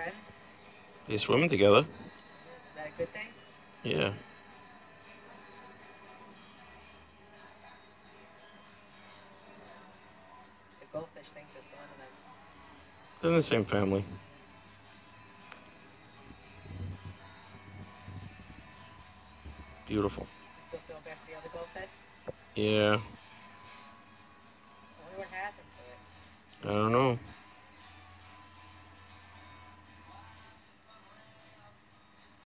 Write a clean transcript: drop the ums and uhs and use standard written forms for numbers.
friends? They swimming together. Is that a good thing? Yeah. The goldfish thinks it's one of them. They're in the same family. Beautiful. You still feel bad for the other goldfish? Yeah. I wonder what happened to it. I don't know.